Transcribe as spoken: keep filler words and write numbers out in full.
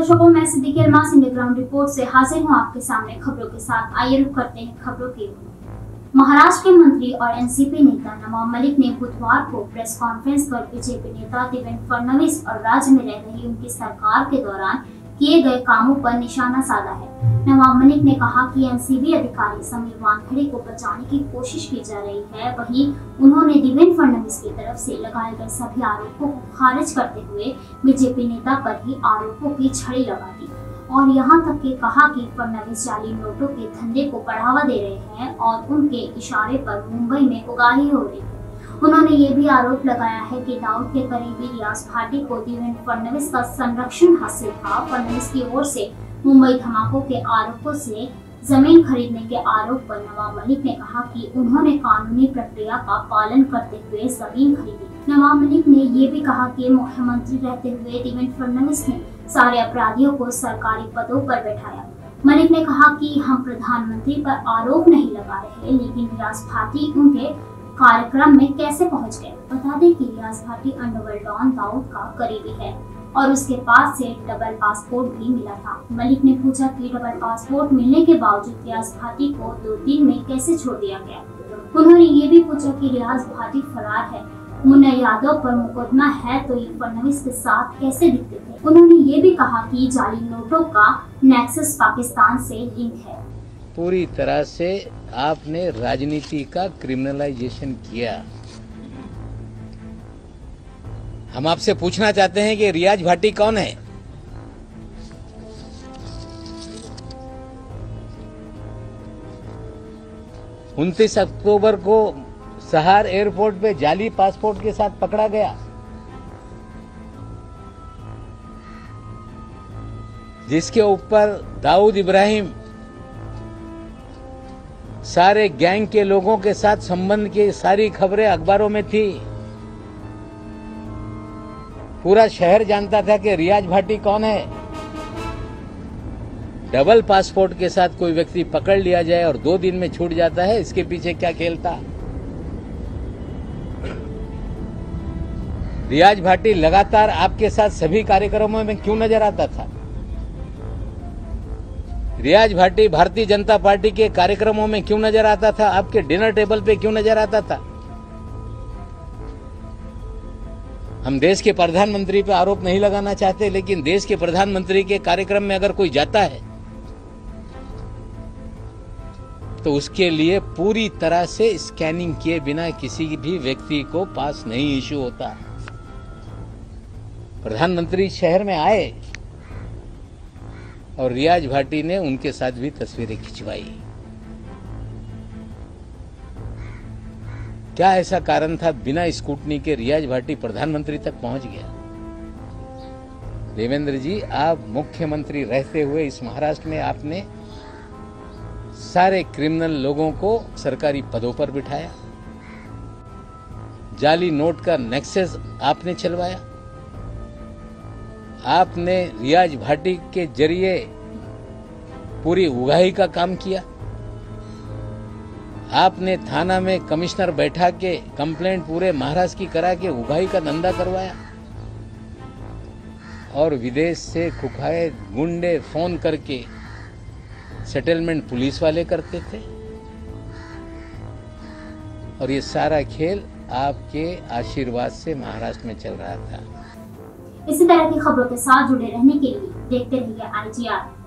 दर्शकों, मैं Siddiqui Almas India ground report से हाजिर हूं आपके सामने खबरों के साथ। आइए रुक करते हैं खबरों की। महाराष्ट्र के मंत्री और एनसीपी नेता नवाब मलिक ने बुधवार को प्रेस कॉन्फ्रेंस कर बीजेपी नेता देवेंद्र फडणवीस और राज्य में रह रही उनकी सरकार के दौरान किए गए कामों पर निशाना साधा है। नवाब मलिक ने कहा कि एनसीबी अधिकारी समीर वानखेड़े को बचाने की कोशिश की जा रही है। वहीं उन्होंने देवेंद्र फडणवीस की तरफ से लगाए गए सभी आरोपों को खारिज करते हुए बीजेपी नेता पर ही आरोपों की छड़ी लगा दी और यहां तक के कहा कि फडणवीस जाली नोटों के धंधे को बढ़ावा दे रहे हैं और उनके इशारे पर मुंबई में उगाही हो रही है। उन्होंने ये भी आरोप लगाया है कि दाऊद के करीबी रियाज भाटी को देवेंद्र फडणवीस का संरक्षण हासिल था। फडणवीस की ओर से मुंबई धमाकों के आरोपों से जमीन खरीदने के आरोप पर नवाब मलिक ने कहा कि उन्होंने कानूनी प्रक्रिया का पालन करते हुए जमीन खरीदी। नवाब मलिक ने ये भी कहा कि मुख्यमंत्री रहते हुए देवेंद्र फडणवीस ने सारे अपराधियों को सरकारी पदों पर बैठाया। मलिक ने कहा कि हम प्रधानमंत्री पर आरोप नहीं लगा रहे, लेकिन रियाज भाटी उनके कार्यक्रम में कैसे पहुंच गए। बता दें कि रियाज भाटी अंडरवर्ल्ड डॉन दाऊद का करीबी है और उसके पास से डबल पासपोर्ट भी मिला था। मलिक ने पूछा कि डबल पासपोर्ट मिलने के बावजूद रियाज भाटी को दो दिन में कैसे छोड़ दिया गया। उन्होंने ये भी पूछा कि रियाज भाटी फरार है, मुन्ना यादव पर मुकदमा है, तो ये फडणवीस के साथ कैसे दिखते थे। उन्होंने ये भी कहा कि जाली नोटों का नेक्सस पाकिस्तान से लिंक है। पूरी तरह से आपने राजनीति का क्रिमिनलाइजेशन किया। हम आपसे पूछना चाहते हैं कि रियाज भाटी कौन है? उनतीस अक्टूबर को सहार एयरपोर्ट पे जाली पासपोर्ट के साथ पकड़ा गया, जिसके ऊपर दाऊद इब्राहिम सारे गैंग के लोगों के साथ संबंध की सारी खबरें अखबारों में थी। पूरा शहर जानता था कि रियाज भाटी कौन है। डबल पासपोर्ट के साथ कोई व्यक्ति पकड़ लिया जाए और दो दिन में छूट जाता है, इसके पीछे क्या खेल था? रियाज भाटी लगातार आपके साथ सभी कार्यक्रमों में क्यों नजर आता था? रियाज भाटी भारतीय जनता पार्टी के कार्यक्रमों में क्यों नजर आता था? आपके डिनर टेबल पे क्यों नजर आता था? हम देश के प्रधानमंत्री पे आरोप नहीं लगाना चाहते, लेकिन देश के प्रधानमंत्री के कार्यक्रम में अगर कोई जाता है तो उसके लिए पूरी तरह से स्कैनिंग किए बिना किसी भी व्यक्ति को पास नहीं इशू होता। प्रधानमंत्री शहर में आए और रियाज भाटी ने उनके साथ भी तस्वीरें खिंचवाई। क्या ऐसा कारण था बिना स्कूटनी के रियाज भाटी प्रधानमंत्री तक पहुंच गया? देवेंद्र जी, आप मुख्यमंत्री रहते हुए इस महाराष्ट्र में आपने सारे क्रिमिनल लोगों को सरकारी पदों पर बिठाया। जाली नोट का नेक्सस आपने चलवाया। आपने रियाज भाटी के जरिए पूरी उगाही का काम किया। आपने थाना में कमिश्नर बैठा के कंप्लेंट पूरे महाराष्ट्र की करा के उगाही का धंधा करवाया और विदेश से खुखाए गुंडे फोन करके सेटलमेंट पुलिस वाले करते थे। और ये सारा खेल आपके आशीर्वाद से महाराष्ट्र में चल रहा था। इसी तरह की खबरों के साथ जुड़े रहने के लिए देखते रहिए आई जी आर।